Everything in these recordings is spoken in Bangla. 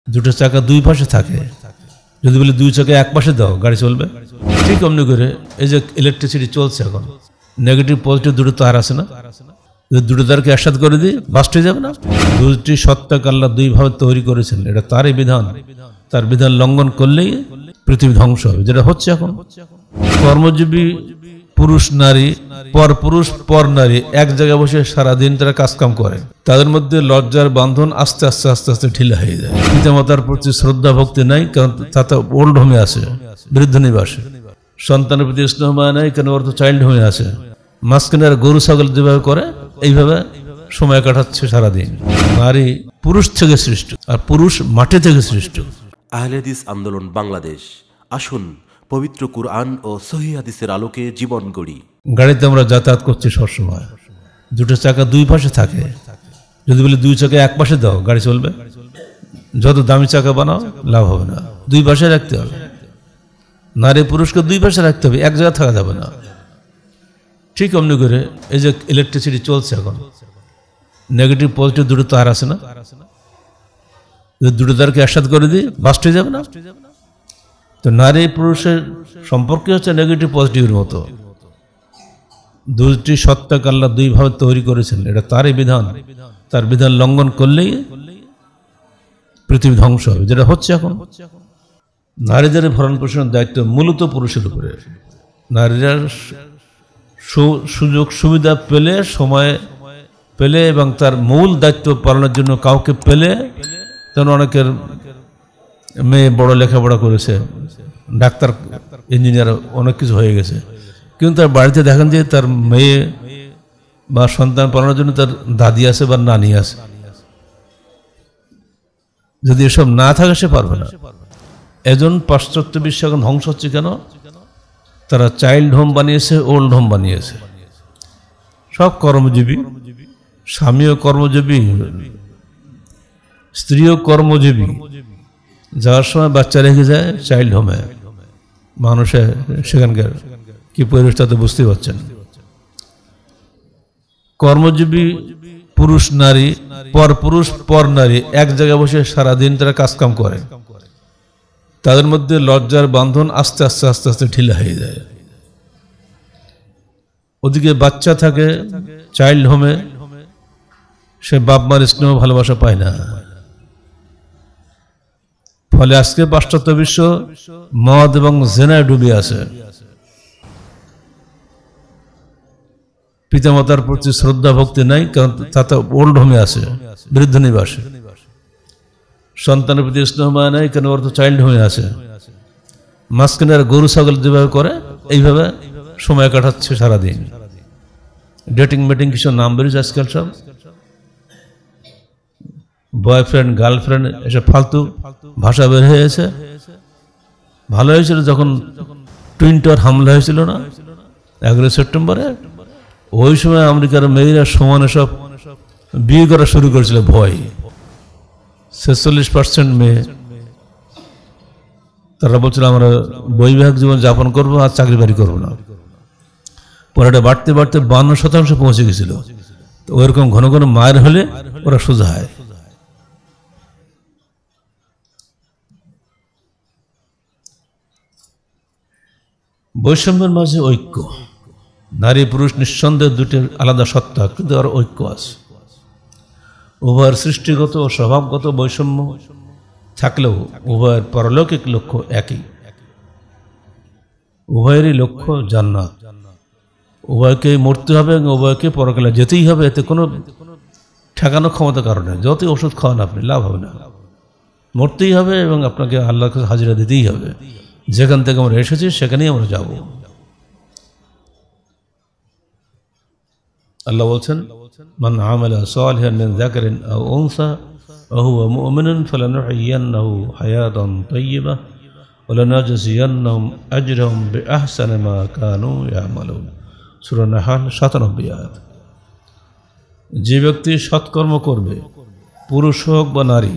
দুটো চাকা দুই পাশে থাকে, যদি বলে দুই চাকা এক পাশে দাও গাড়ি চলবে। ঠিক অমনি করে এই যে ইলেকট্রিসিটি চলছে এখন, নেগেটিভ পজিটিভ দুটো তার আছে না, দুটো তারকে একসাথে করে দিই বাস্ট হয়ে যাবে না। দুটি সত্তাকে আল্লাহ দুইভাবে তৈরি করেছেন, এটা তারই বিধান। তার বিধান লঙ্ঘন করলেই পৃথিবী ধ্বংস হবে, যেটা হচ্ছে এখন। কর্মজীবী পুরুষ নারী, পর পুরুষ পর নারী এক জায়গায় বসে সারাদিন তারা কাজকাম করে, তাদের মধ্যে লজ্জার বান্ধন আস্তে আস্তে আস্তে আস্তে ঢিলা হয়ে যায়। পিতামাতার প্রতি শ্রদ্ধা ভক্তি নাই, কারণ তাতে ওল্ড হোমে আছে, বৃদ্ধ নিবাসে। সন্তানের প্রতি স্নেহ মায়া নাই, কেন ওর তো চাইল্ড হোমে আছে। মাঝখানে আর গরু ছাগল যেভাবে করে এইভাবে সময় কাটাচ্ছে সারাদিন। নারী পুরুষ থেকে সৃষ্ট, আর পুরুষ মাটি থেকে সৃষ্ট। আহলে হাদিস আন্দোলন বাংলাদেশ, আসুন পবিত্র কুরআন ও সহিহ হাদিসের আলোকে জীবন গড়ি। গাড়িতে আমরা যাতায়াত করছি সবসময়, দুটো চাকা দুই পাশে থাকে, যদি বলি দুই চাকা এক পাশে দাও গাড়ি চলবে। যত দামি চাকা বানাও লাভ হবে না, দুই পাশে রাখতে হবে। নারী পুরুষকে দুই পাশে রাখতে হবে, এক জায়গায় থাকা যাবে না। ঠিক অমনি করে এই যে ইলেকট্রিসিটি চলছে এখন, নেগেটিভ পজিটিভ দুটো তার আছে না, দুটো তারকে একসাথে করে দিই বাস্ট হয়ে যাবে না। তো নারী পুরুষের সম্পর্কে হচ্ছে নেগেটিভ পজিটিভের মতো, দুটি সত্তাকে আল্লাহ দুইভাবে তৈরি করেছেন, এটা তারই বিধান। তার বিধান লঙ্ঘন করলেই পৃথিবী ধ্বংস হবে, যেটা হচ্ছে এখন। নারীদের ভরণ পোষণের দায়িত্ব মূলত পুরুষের উপরে। নারীরা সুযোগ সুবিধা পেলে, সময় পেলে এবং তার মূল দায়িত্ব পালনের জন্য কাউকে পেলে, তেমন অনেকের মেয়ে বড় লেখাপড়া করেছে, ডাক্তার ইঞ্জিনিয়ার অনেক কিছু হয়ে গেছে, কিন্তু তার বাড়িতে দেখেন যে তার মেয়ে বা সন্তান পালনের জন্য তার দাদি আছে বা নানি আছে। যদি এসব না থাকে সে পারবে না। এজন পাশ্চাত্য বিশ্ব এখন ধ্বংস হচ্ছে কেন? তারা চাইল্ড হোম বানিয়েছে, ওল্ড হোম বানিয়েছে। সব কর্মজীবী, স্বামীও কর্মজীবী, স্ত্রীও কর্মজীবী, যাওয়ার সময় বাচ্চা রেখে যায় চাইল্ড হোমে। মানুষের সেখানকার কি পরিবেশ তাতে বুঝতে পারছেন। কর্মজীবী পুরুষ নারী, পর পুরুষ পর নারী এক জায়গায় বসে সারাদিন তারা কাজকাম করে, তাদের মধ্যে লজ্জার বান্ধন আস্তে আস্তে আস্তে আস্তে ঢিলা হয়ে যায়। ওদিকে বাচ্চা থাকে চাইল্ড হোমে, সে বাপ মার স্নেহ ভালোবাসা পায় না। ফলে আজকে পাশ্চাত্য বিশ্ব মদ এবং জেনায় ডুবে আছে। পিতামাতার প্রতি শ্রদ্ধা ভক্তি নাই, কারণ তাতে ওল্ড হোমে আছে, বৃদ্ধ নিবাসে। সন্তানের প্রতি স্নেহ মায়া নাই, কেন ওর তো চাইল্ড হোমে আছে। মাঝখানে আর গরু ছাগল যেভাবে করে এইভাবে সময় কাটাচ্ছে সারাদিন। ডেটিং মেটিং কিছু নাম বেরিয়েছে আজকাল, সব বয়ফ্রেন্ড গার্লফ্রেন্ড এসব ফালতু ভাষা বের হয়েছে। ভালো হয়েছিল যখন টুইন টাওয়ার হামলা হয়েছিল না 11 সেপ্টেম্বরে, ওই সময় আমেরিকার মেয়েরা সমানে সব বিয়ে করা শুরু করেছিল ভয়। 46% মেয়ে তারা বলছিল আমরা বৈবাহিক জীবন যাপন করবো আর চাকরি বাড়ি করবো না। পরে এটা বাড়তে বাড়তে 52% পৌঁছে গেছিল। তো ওইরকম ঘন ঘন মায়ের হলে ওরা সোজা হয়। বৈষম্যের মাঝে ঐক্য। নারী পুরুষ নিঃসন্দেহে দুটি আলাদা সত্তা, কিন্তু আর ঐক্য আছে। উভয়ের সৃষ্টিগত ও স্বভাবগত বৈষম্য থাকলেও উভয়ের পারলৌকিক লক্ষ্য একই। উভয়েরই লক্ষ্য জান্নাত। উভয়কে মরতে হবে এবং উভয়কে পরকালে যেতেই হবে, এতে কোনো ঠেকানো ক্ষমতা কারণে যতই ওষুধ খাওয়ান আপনি লাভ হবে না। মরতেই হবে এবং আপনাকে আল্লাহর কাছে হাজিরা দিতেই হবে। যেখান থেকে আমরা এসেছি সেখানেই আমরা যাব। আল্লাহ বলছেন, মান আমালা সালিহান মিন যাকারিন আও উনসা ওয়া হুয়া মুমিনুন ফালানুহয়িয়ান্নাহু হায়াতান তাইয়্যিবা ওয়া লানাজজিয়ান্নাহুম আজরাহুম বিআহসানি মা কানু ইয়ামালুন। সূরা নাহল 97 আয়াত। যে ব্যক্তি সৎকর্ম করবে, পুরুষ হোক বা নারী,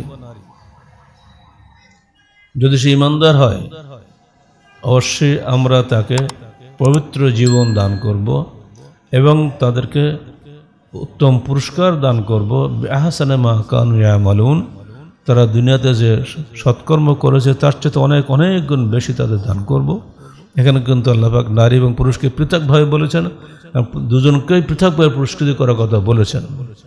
যদি সে ঈমানদার হয়, অবশ্যই আমরা তাকে পবিত্র জীবন দান করব এবং তাদেরকে উত্তম পুরস্কার দান করব। বিআহসানি মা কানু ইয়ামালুন, তারা দুনিয়াতে যে সৎকর্ম করেছে তার চেয়ে অনেক অনেক গুণ বেশি তাদের দান করব। এখানে কিন্তু আল্লাহ পাক নারী এবং পুরুষকে পৃথকভাবে বলেছেন, দুজনকেই পৃথকভাবে পুরস্কৃত করার কথা বলেছেন।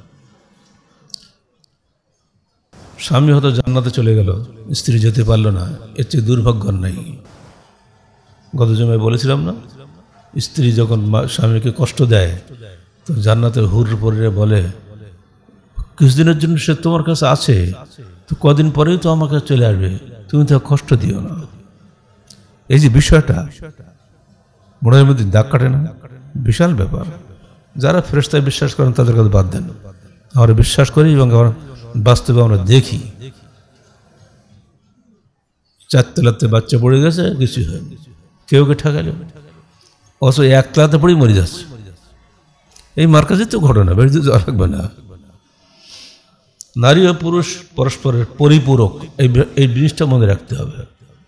স্বামী হয়তো জান্নাতে চলে গেল, স্ত্রী যেতে পারলো না, এর চেয়ে দুর্ভাগ্য নেই। গত জমায় বলেছিলাম না, স্ত্রী যখন স্বামীকে কষ্ট দেয় তো জান্নাতের হুর পরে বলে, কিছুদিনের জন্য সে তোমার কাছে আছে, তো কদিন পরেই তো আমার কাছে চলে আসবে, তুমি তো কষ্ট দিও না। এই যে বিষয়টা মনের মধ্যে দাগ কাটে না, বিশাল ব্যাপার। যারা ফেরেশতায় বিশ্বাস করেন তাদের কাছে বাদ দেন, আমরা বিশ্বাস করি এবং বাস্তবে আমরা দেখি। চারতলাতে বাচ্চা পড়ে গেছে, কিছু হয়নি, কেউ ঠেকাইল, অথচ একতলাতে পড়েই মরে যাচ্ছে। এই মার্কাজে তো ঘটনা, বেরিয়ে যাওয়া লাগবে না। নারী ও পুরুষ পরস্পরের পরিপূরক, এই জিনিসটা মনে রাখতে হবে।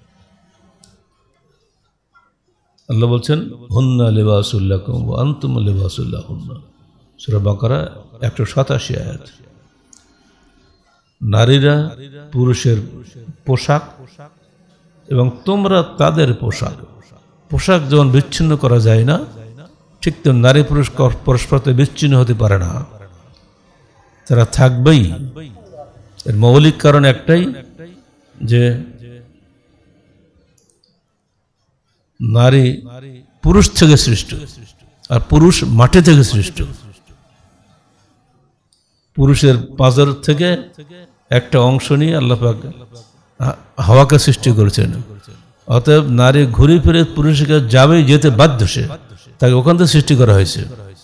আল্লাহ বলছেন, হুন্না লিবাসুল লাকুম ওয়া আনতুম লিবাসুল লাহুন্না, সূরা বাকারা 187 আয়াত। নারীরা পুরুষের পোশাক এবং তোমরা তাদের পোশাক। পোশাক যেমন বিচ্ছিন্ন করা যায় না, ঠিক তেমন নারী পুরুষ পরস্পর বিচ্ছিন্ন হতে পারে না, তারা থাকবেই। এর মৌলিক কারণ একটাই, যে নারী পুরুষ থেকে সৃষ্ট আর পুরুষ মাটি থেকে সৃষ্ট। পুরুষের পাজর থেকে একটা অংশ নিয়ে আল্লাহ পাক হাওয়াকে সৃষ্টি করেছেন। অতএব নারী ঘুরে ফিরে পুরুষকে যাবেই, যেতে বাধ্য, সে তাকে ওখান থেকে সৃষ্টি করা হয়েছে।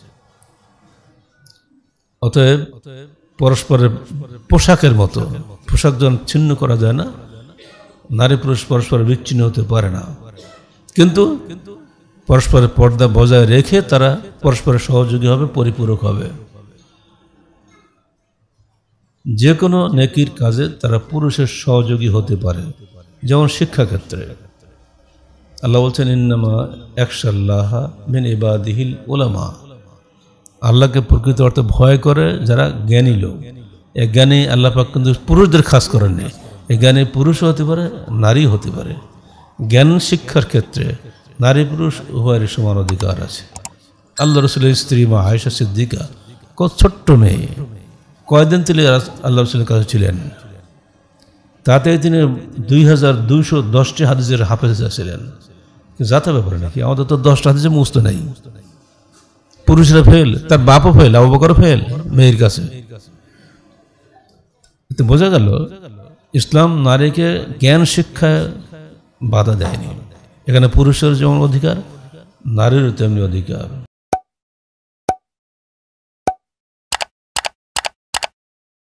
অতএব পরস্পরের পোশাকের মতো, পোশাক যখন ছিন্ন করা যায় না, নারী পুরুষ পরস্পর বিচ্ছিন্ন হতে পারে না, কিন্তু পরস্পরের পর্দা বজায় রেখে তারা পরস্পরের সহযোগী হবে, পরিপূরক হবে। যে কোনো নেকির কাজে তারা পুরুষের সহযোগী হতে পারে, যেমন শিক্ষাক্ষেত্রে আল্লাহ বলছেন, ইন্নামা ইয়াখশাল্লাহা মিন ইবাদিহিল উলামা। আল্লাহকে প্রকৃত অর্থে ভয় করে যারা জ্ঞানী লোক। এই জ্ঞানী আল্লাহ পাক কিন্তু পুরুষদের খাস করেননি, এই জ্ঞানী পুরুষও হতে পারে, নারী হতে পারে। জ্ঞান শিক্ষার ক্ষেত্রে নারী পুরুষ উভয়ের সমান অধিকার আছে। আল্লাহ রসুলের স্ত্রী মা আয়েশা সিদ্দিকা কত ছোট্ট মেয়ে, কয়দিন তিনি আল্লাহ রসুলের কাছে ছিলেন, তাতে তিনি 2210টি হাদিসের হাফেজ ছিলেন। যাতে ব্যাপারে নাকি আমাদের তো 10টা হাদিসে মুখস্থ নেই। পুরুষরা ফেল, তার বাপও ফেল, আবু বকর ফেল মেয়ের কাছে। এতে বোঝা গেল ইসলাম নারীকে জ্ঞান শিক্ষায় বাধা দেয়নি। এখানে পুরুষের যেমন অধিকার, নারীরও তেমনি অধিকার।